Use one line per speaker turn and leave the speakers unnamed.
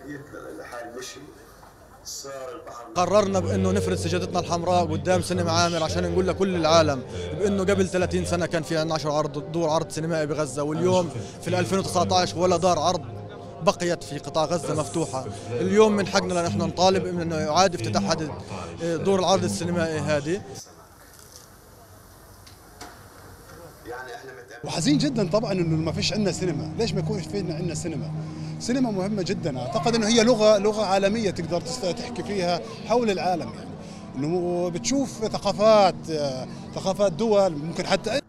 الحال مشي صار البحر.
قررنا بانه نفرد سجادتنا الحمراء قدام سينما عامر عشان نقول لكل العالم بانه قبل 30 سنه كان في عندنا 10 دور عرض سينمائي بغزه، واليوم في 2019 ولا دار عرض بقيت في قطاع غزه مفتوحه. اليوم من حقنا نحن نطالب انه يعاد افتتاح دور العرض السينمائي هذه.
وحزين جدا طبعا انه ما فيش عندنا سينما. ليش ما يكونش في عندنا سينما؟ سينما مهمه جدا، اعتقد انه هي لغه عالميه تقدر تحكي فيها حول العالم، يعني انه بتشوف ثقافات دول ممكن حتى